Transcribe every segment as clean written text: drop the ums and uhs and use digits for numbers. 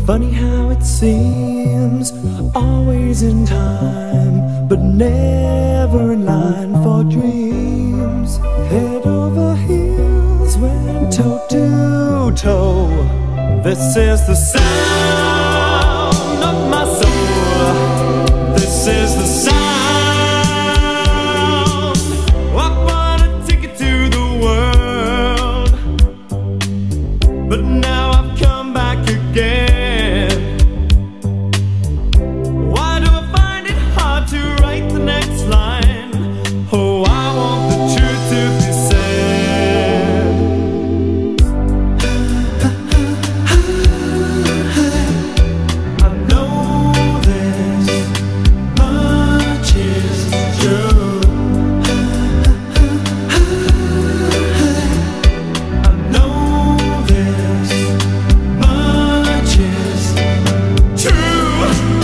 Funny how it seems, always in time, but never in line for dreams. Head over heels, went toe to toe. This is the sound of my soul. This is the sound. I wanna take it to the world, but now I've come back again. Why do I find it hard to write the next line? Oh, I want the truth to be said. I know this much is true. I know this much is true.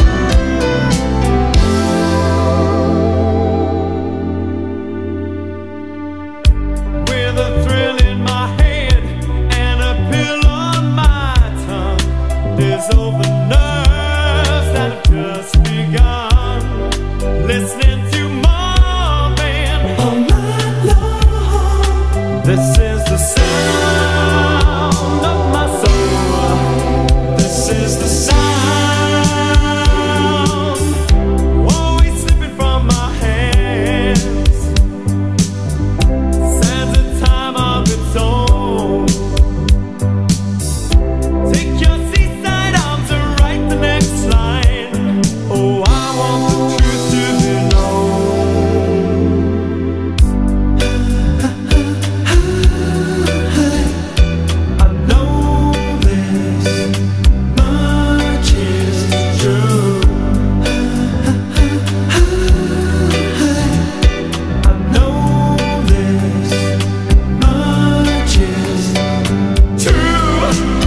With a thrill in my head and a pill on my tongue, there's over nerves that have just begun. Listening to Marvin all night long. This is the sound of my soul. This is the sound, always slipping from my hands. Sands a time of its own. Take your seaside arms and write the next line. Oh, I want the truth to be known. I know this much is true. I know this much is true.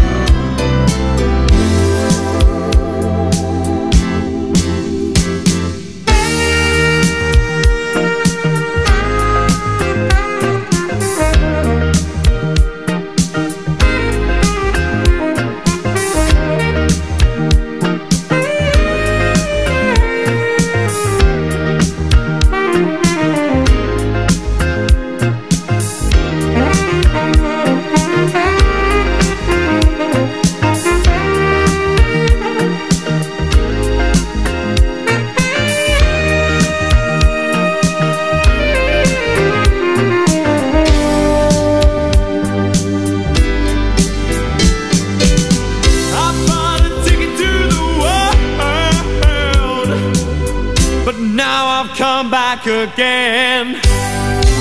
I bought a ticket to the world, but now I've come back again.